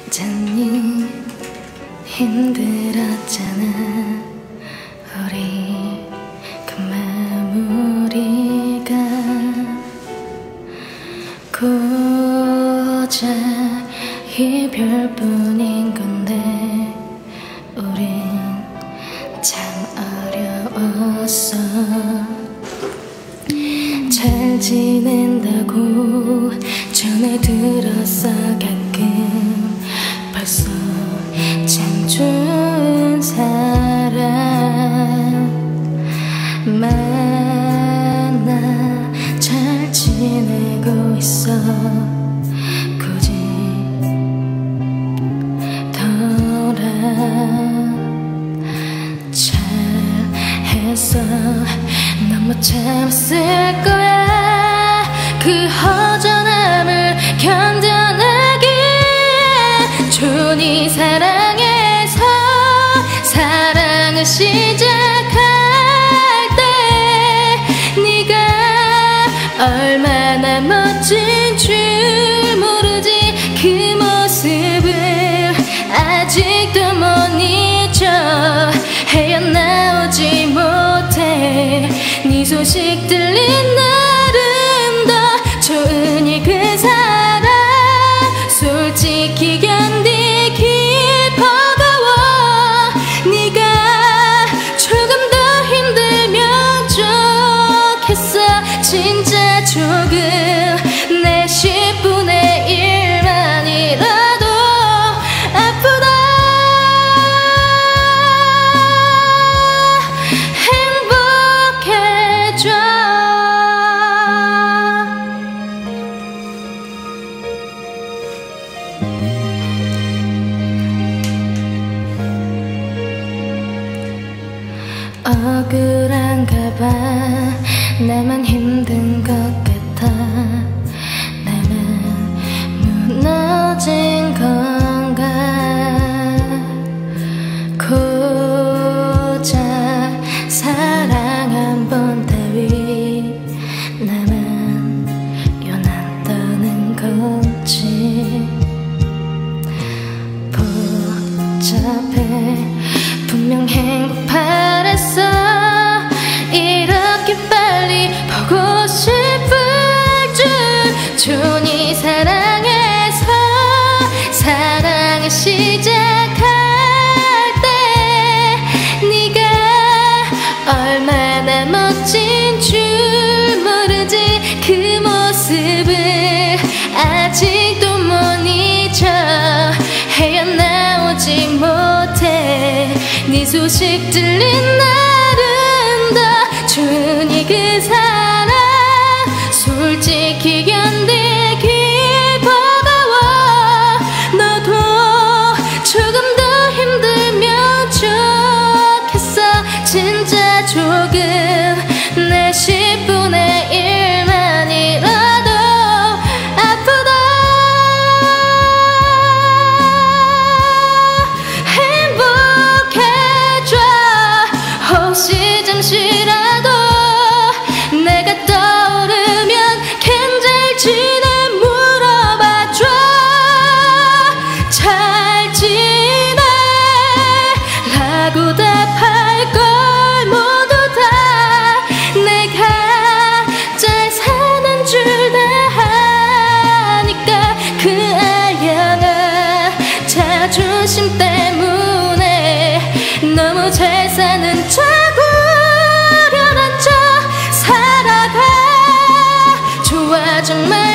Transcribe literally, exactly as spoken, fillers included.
많이 힘들었잖아. 우리 그 마무리가 고작 이별뿐인 건데 우린 참 어려웠어. 잘 지낸다고 전해 들었어. 가끔 벌써 참 좋은 사람 만나 잘 지내고 있어. 굳이 돌아 잘했어. 너무 참았을 거야. 그 허전함을 견뎌내기에 준이 사랑해서 사랑을 시작할 때 네가 얼마나 멋진 줄 모르지. 그 모습을 아직도 못 잊어. 헤어나오지 못해. 네 소식 들린 날은 더 좋으니 그 사랑 솔직히 견디기 버거워. 네가 조금 더 힘들면 좋겠어. 진짜 조금 내 십분의 일만이라도 아프다. 행복해져. 억울한가 봐. 나만 힘든 것 같아. 나만 무너진 건가. 고작 사랑 한 번 따위 나만 요난다는 건지. 복잡해. 분명 행복 바랬어. 이렇게 빨리 보고 싶을 줄. 준이 사랑해서 사랑을 시작할 때 네가 얼마나 멋진 줄 모르지. 그 모습을 아직도 못 잊어. 헤어나오지 못해. 네 소식 들린 날은 더 준이 그 사랑 솔직히 견디기 버거워. 너도 조금 더 힘들면 좋겠어. 진짜 조금 내 십분의 일만이라도 아프다. 혹시 잠시라도 내가 떠오르면 괜찮을지는 물어봐줘. 잘 지내 라고 답할 걸 모두 다. 내가 잘 사는 줄 다 아니까. 그 아양아 자존심 때문에 너무 잘 사는 척 우려난 척 살아가. 좋아 정말.